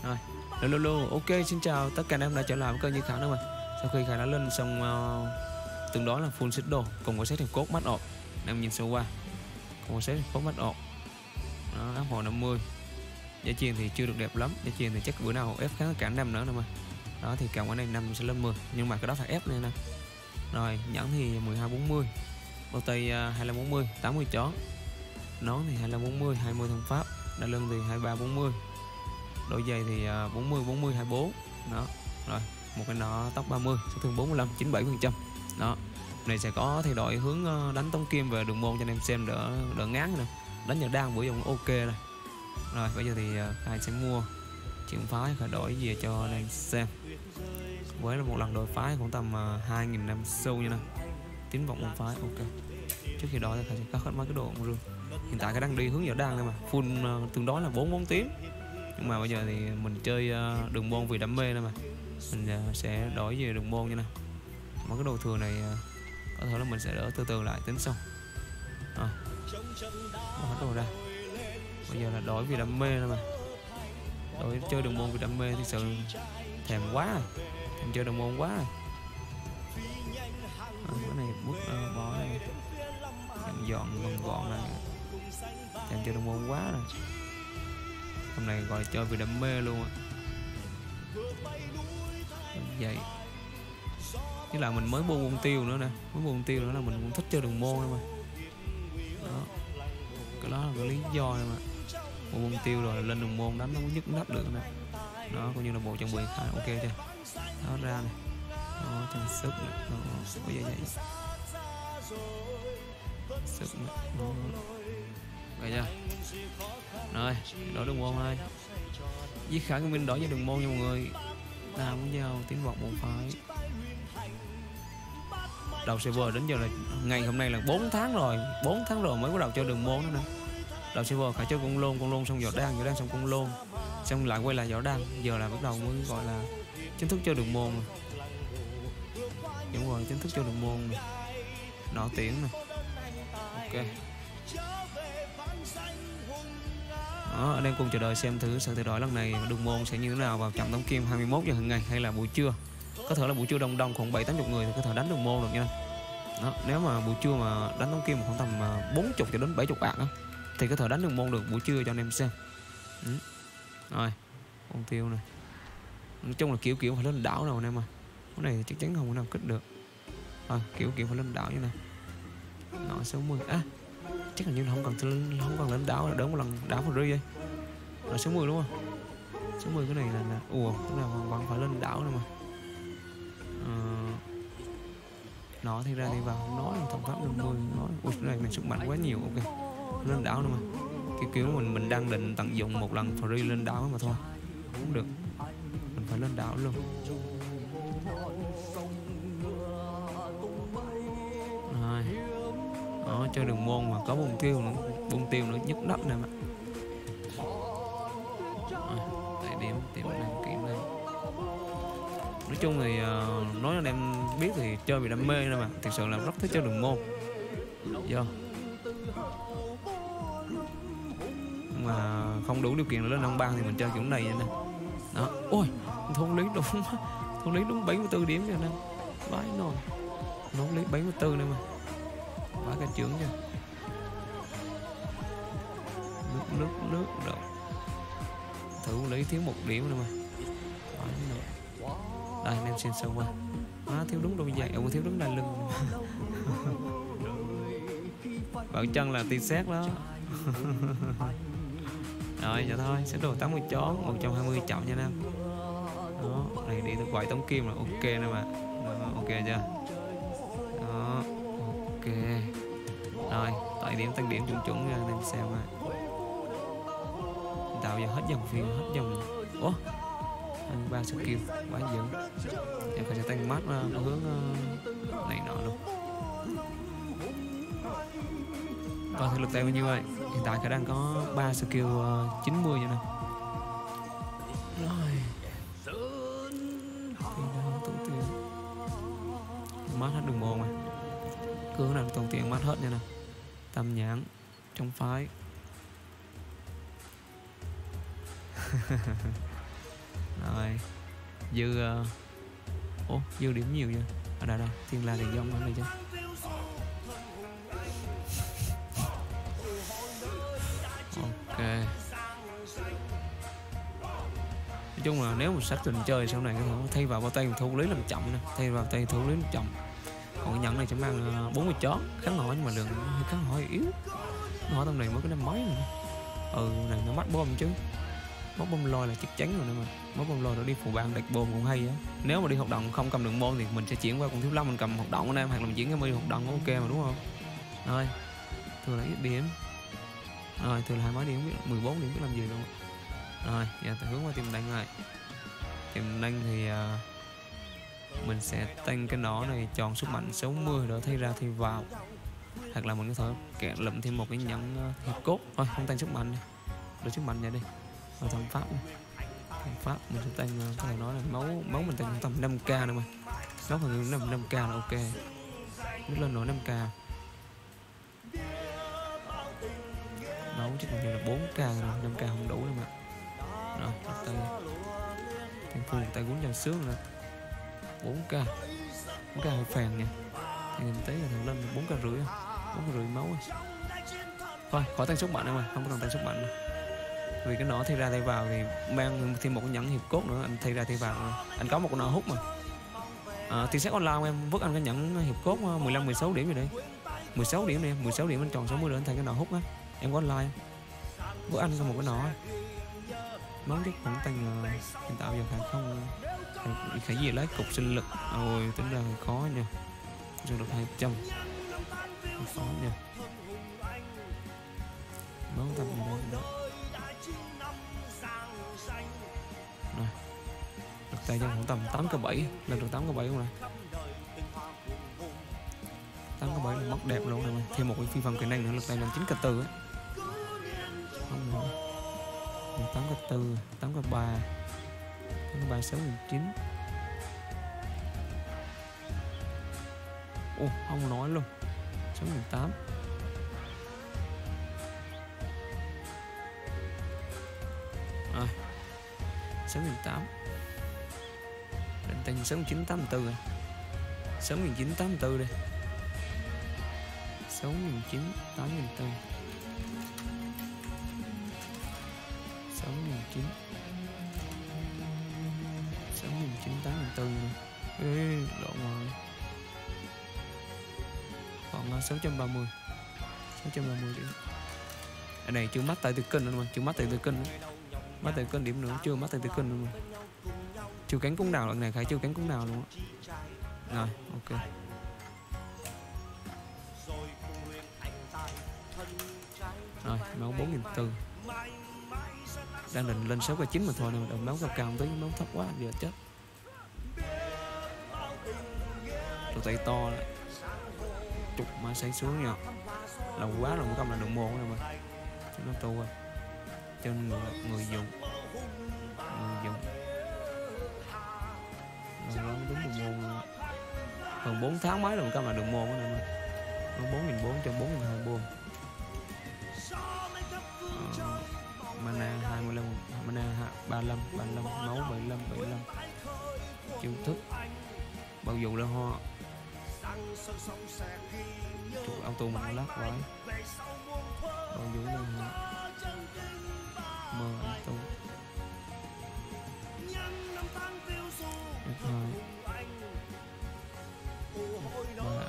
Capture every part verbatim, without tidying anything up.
Rồi, lô lô lô, ok, xin chào tất cả anh em đã trở lại với kênh Như Khải nữa mà. Sau khi Khải đã lên xong uh, tương đối là full set đồ cùng với set hiệp cốt mắt ột, em nhìn sơ qua cùng với set hiệp cốt mắt ột, đó, áp hộ năm mươi. Giá chiên thì chưa được đẹp lắm, giá chiên thì chắc bữa nào ép kháng cả năm nữa nè mà. Đó thì cộng cái này năm sẽ lên mười, nhưng mà cái đó phải ép này nè. Rồi nhẫn thì mười hai bốn mươi, bao tay uh, hai mươi lăm bốn mươi, tám mươi chó, nón thì hai mươi lăm bốn mươi, hai mươi thông pháp, đai lưng thì hai mươi ba bốn mươi, đôi giày thì uh, bốn mươi bốn mươi hai mươi bốn. Đó. Rồi, một cái nọ tóc ba mươi, sát thương bốn mươi lăm, chín mươi bảy phần trăm. Đó. Này sẽ có thay đổi hướng uh, đánh tống kim về đường môn cho anh em xem đỡ đỡ ngán nữa. Đánh nhờ đang bữa dùng ok này. Rồi, bây giờ thì uh, Khải sẽ mua chuyển phái khởi đổi về cho anh em xem. Với là một lần đổi phái cũng tầm uh, hai nghìn năm xu như này. Tiến vọng một phái ok. Trước khi đó thì Khải sẽ cắt hết mấy cái đồ rương. Hiện tại cái đang đi hướng giờ đang đây mà full uh, tương đối là bốn bốn tím. Nhưng mà bây giờ thì mình chơi uh, đường môn vì đam mê đây mà. Mình uh, sẽ đổi về đường môn như này. Mấy cái đồ thừa này uh, có thể là mình sẽ đỡ từ từ lại tính sau. À, bỏ hết đồ ra. Bây giờ là đổi vì đam mê đây mà. Đổi chơi đường môn vì đam mê thì sự thèm quá rồi. Thèm chơi đường môn quá rồi. À, cái này bút uh, bỏ này. Dọn dọn gọn gọn này. Thèm chơi đường môn quá rồi. Hôm nay gọi là chơi vì đam mê luôn á. Vậy chứ là mình mới mua môn tiêu nữa nè, mới mua môn tiêu nữa là mình cũng thích chơi đường môn mà. Đó. Cái đó là cái lý do này mà. Mua môn tiêu rồi lên đường môn đánh nó cũng nhức nách được nè. Đó coi như là bộ trang bị khá ok chưa. Đó ra này. Đó trang sức này. Đó bây giờ vậy. Sức này. Đó. Vậy chưa? Rồi, đổi đường môn thôi. Với Khải của mình đổi với đường môn nha mọi người. Ta muốn giao tiến vọng một phái. Đầu server đến giờ là ngày hôm nay là bốn tháng rồi, bốn tháng rồi mới bắt đầu chơi đường môn nữa nè. Đầu server Khải chơi con lôn, con lôn xong võ đan, võ đan xong con lôn, xong lại quay lại võ đan, giờ là bắt đầu mới gọi là chính thức chơi đường môn rồi. Đúng rồi, chính thức chơi đường môn rồi. Nọ tiễn nè. Ok. Đó, anh em cùng chờ đợi xem thử sự thay đổi lần này đường môn sẽ như thế nào vào trận tống kim hai mươi mốt giờ hàng ngày hay là buổi trưa. Có thể là buổi trưa đông đông khoảng bảy tám mươi người thì có thể đánh đường môn được nha. Đó, nếu mà buổi trưa mà đánh tống kim khoảng tầm bốn mươi cho đến bảy mươi bạc đó, thì có thể đánh đường môn được buổi trưa cho anh em xem. Ừ. Rồi, con tiêu này. Nói chung là kiểu kiểu phải lên đảo nào anh em à. Cái này chắc chắn không có nào kích được. Rồi, kiểu kiểu phải lên đảo như này. Nó sáu mươi. À, chắc là như là không cần không cần lên đảo, đỡ một lần đảo vào rơi vậy. Là sáu mươi đúng không? sáu mươi cái này là, là ủa, cái nào vẫn phải lên đảo nữa mà. Ờ, nó thì ra đi vào nói thông pháp năm mươi nói ui cái này mình sức mạnh quá nhiều ok. Lên đảo nữa mà. Kiểu kiểu mình mình đang định tận dụng một lần free lên đảo mà thôi. Không được. Mình phải lên đảo luôn. Rồi. Đó, chơi đường môn mà có bông tiêu nữa, bông tiêu nữa nhức đất này mà. Tại điểm điểm đăng kiểm đây. Nói chung thì uh, nói anh em biết thì chơi vì đam mê đâu mà, thực sự là rất thích chơi đường môn. Do mà không đủ điều kiện lên năm bang thì mình chơi kiểu này vậy nè. Đó, ôi thôn lý đúng thôn lý đúng bảy mươi tư điểm cho nên vãi nồi, thôn lý bảy mươi tư nữa mà. Vãi cả trưởng chưa. Nước nước nước đâu. Thử lý thiếu một điểm nữa mà. Vãi nồi. Đây anh em xem sâu qua. À, thiếu đúng đôi giày, ông thiếu đúng đai lưng. Bảo chân là tì xét đó. Rồi giờ thôi, sẽ đồ tám mươi chó, một trăm hai mươi chậm nha nam. Đó, này đi được quậy tống kim là ok nè mà. Đó, ok chưa? Đó, ok. Rồi, tại điểm tăng điểm chuẩn chuẩn nha anh em xem mà. Tạo giờ hết dòng phiên, hết dòng. Ủa? Ăn ba skill quá dữ. Em phải sẽ tăng mắt nó hướng uh, này nọ luôn. Còn thực lực tay bao nhiêu vậy? Hiện tại Khải đang có ba skill uh, chín mươi như này. Rồi. Thì đâu tốn tiền. Mát hết đường môn mà. Cứ nào tốn tiền mát hết nha nè. Tâm nhãn trong phái. Rồi dư uh... ủa dư điểm nhiều vậy. Ở đây đây thiên la thì giống nữa này chứ. Ok, nói chung là nếu mà sách trình chơi sau này có thể thay vào bao tay thủ lý làm chậm nè, thay vào tay thủ lý làm chậm. Còn cái nhẫn này sẽ mang bốn mươi chó kháng hỏi, nhưng mà lượng kháng hỏi yếu. Nó hỏi tầm này mới có năm mấy nữa. Ừ này nó bắt bom chứ, móc bom lôi là chắc chắn rồi nữa mà. Móc bom lôi nó đi phụ bạn đặt bom cũng hay á. Nếu mà đi hoạt động không cầm đường môn thì mình sẽ chuyển qua con thiếu lâm mình cầm hoạt động anh em, hoặc là mình chuyển cái mi hoạt động ok mà đúng không. Rồi thường là ít điểm, rồi thường là hai mấy điểm, biết mười bốn điểm biết làm gì luôn. Rồi giờ ta hướng qua tìm đánh này. Tìm đánh thì uh, mình sẽ tăng cái nỏ này, chọn sức mạnh sáu mươi đỡ thay ra thì vào, hoặc là mình có thể kẹt lụm thêm một cái nhẫn uh, hiệp cốt. Thôi không tăng sức mạnh, đỡ sức mạnh vậy đi. Rồi thằng pháp này. Thằng pháp mình sẽ tăng uh, có thể nói là máu máu mình tăng tầm năm k nữa mà. Máu phần năm năm k là ok. Bước lên nổi năm k. Máu chắc là như là bốn k rồi, năm k không đủ đâu mà. Rồi tay thằng phu tay cuốn cho sướng rồi. bốn k bốn k hơi phèn nha. Thì mình thấy là thằng lên bốn k rưỡi, bốn k rưỡi máu rồi. Thôi khỏi tăng sức mạnh đâu mà, không có cần tăng sức mạnh đâu. Vì cái nỏ thay ra thay vào thì mang thêm một cái nhẫn hiệp cốt nữa, anh thay ra thay vào rồi. Anh có một con nỏ hút mà. À, thì xét online em vứt anh cái nhẫn hiệp cốt mười lăm mười sáu điểm rồi đi. mười sáu điểm đi, mười sáu điểm anh tròn sáu mươi nữa anh thay cái nỏ hút á. Em có online vứt anh có một cái nỏ. Món chắc cũng tăng uh, hiện tạo giờ khả không khả gì lấy cục sinh lực. Ôi tính ra hơi khó nha. Sinh lực hai trăm khó nha. Món tầm gì đây rồi. Lực tay trong khoảng tầm tám k bảy, lần được tám k bảy không này. tám k bảy là mất đẹp luôn này. Thêm một cái phi phần kỹ năng nữa, lực tay lên chín k bốn á. Không nữa. tám k bốn, tám k ba, tám k ba sáu nghìn chín. Ồ, không nói luôn. sáu nghìn tám. Rồi. sáu nghìn tám. Định tăng sáu nghìn chín trăm tám mươi tư rồi. sáu nghìn chín trăm tám mươi tư đi. sáu nghìn chín trăm tám mươi tư. sáu nghìn chín sáu nghìn chín trăm tám mươi tư nữa. Ê, lộn rồi. Còn sáu trăm ba mươi. sáu trăm ba mươi điểm. Ở này chưa mắc tại từ kênh nữa mà, chưa mắc tại từ kênh nữa. Mắc tại kênh điểm nữa, chưa mắc tại từ kênh nữa mà. Chưa cánh cúng nào lần này phải chưa cánh cúng nào luôn á. Rồi, ok. Rồi, máu bốn nghìn bốn trăm. Đang định lên sáu k chín mà thôi, đồng máu cao cao tới máu thấp quá giờ chết. Tụi tay to lại. Chục má xây xuống nha. Lâu quá rồi, không là đường môn rồi mà. Cho nó tu rồi. Trên người, người dùng. Người dùng. Rồi nó đúng đường môn rồi. Hơn bốn tháng mấy rồi không là đường môn rồi nè. Nó bốn nghìn bốn trăm, bốn nghìn hai trăm. Mana hai mươi lăm, mana ba mươi lăm, ba mươi lăm, máu bảy mươi lăm, bảy mươi lăm. Chiêu thức bao dù là ho. Chụp auto mình lát quái. Bao dù là ho. Mờ auto. F hai. Ba.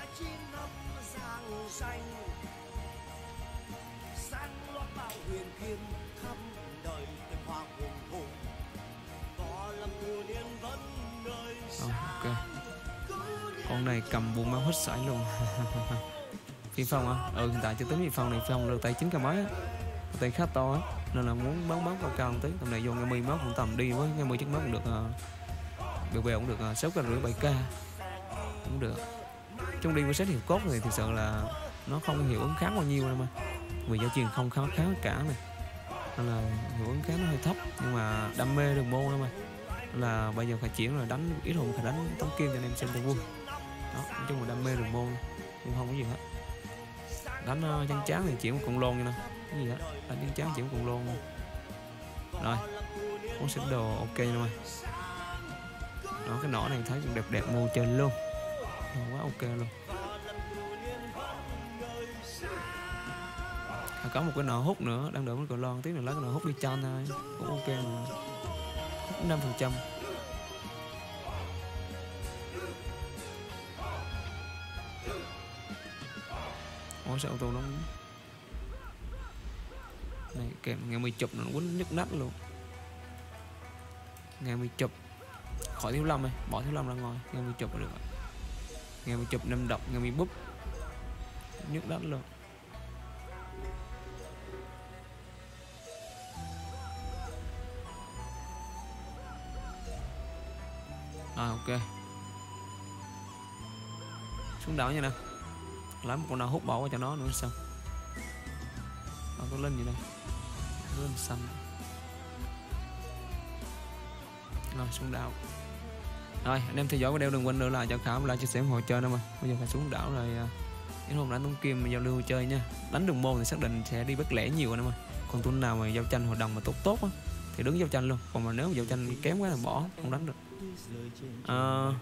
Oh, ok. Con này cầm buồn máu hết sảy luôn. Phi phong á? Ừ, hiện tại chưa tính phi phong này, phi phong được tay chín k mấy á, tay khá to á, nên là muốn bắn máu cao cao một tí. Tầm này vô nghe mi máu cũng tầm đi với nghe mi chiếc máu cũng được, uh, bèo bèo cũng được uh, sáu k rưỡi bảy k cũng được. Trong đi với set hiệp cốt thì thực sự là nó không hiệu ứng kháng bao nhiêu đâu mà, vì giao truyền không khá khá cả này, nên là hiệu ứng kháng nó hơi thấp, nhưng mà đam mê đường môn đâu mà, là bây giờ phải chuyển là đánh ít hồn phải đánh tống kim cho anh em xem cho vui. Đó, nói chung là đam mê đường môn cũng không có gì hết. Đánh uh, chán chán thì chuyển một con lon như nè, cái gì đó đánh chán chán chuyển một con lon. Rồi Full set đồ ok nha mày. Đó, cái nỏ này thấy cũng đẹp đẹp mô trên luôn. Đó, quá ok luôn. Có một cái nỏ hút nữa đang đợi con cờ lon, tí nữa lấy cái nỏ hút đi cho thôi, cũng ok mà. Hút năm phần trăm. Ủa sao ô tô nó này kèm nghe mười chụp nó quýnh nhức nách luôn. Nghe mười chụp khỏi thiếu lâm này, bỏ thiếu lâm ra ngoài, nghe mười chụp là được. Nghe mười chụp năm độc, nghe mười búp nhức nách luôn. À ok. Xuống đảo nha nè. Lấy một con nào hút bỏ qua cho nó nữa xong. Nó có lên gì đây? Lên xanh. Rồi xuống đảo. Rồi anh em theo dõi video đừng quên nữa là cho Khảo like chia sẻ ủng hộ chơi nữa mà. Bây giờ phải xuống đảo rồi. Đến hôm đánh Tuấn Kim giao lưu chơi nha. Đánh đường môn thì xác định sẽ đi bất lẻ nhiều anh em ơi. Còn tuần nào mà giao tranh hội đồng mà tốt tốt á thì đứng giao tranh luôn. Còn mà nếu mà giao tranh kém quá là bỏ, không đánh được. À...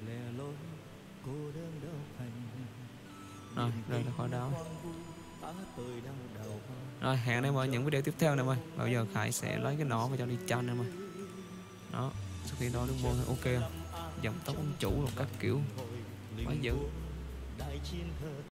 Rồi, đây là khỏi đảo. Rồi, hẹn anh em ở những video tiếp theo nè ơi. Bây giờ Khải sẽ lấy cái nỏ và cho đi cho anh em ơi. Đó, sau khi đó đứng môn thì ok. Dòng tóc ông chủ rồi các kiểu quá dữ.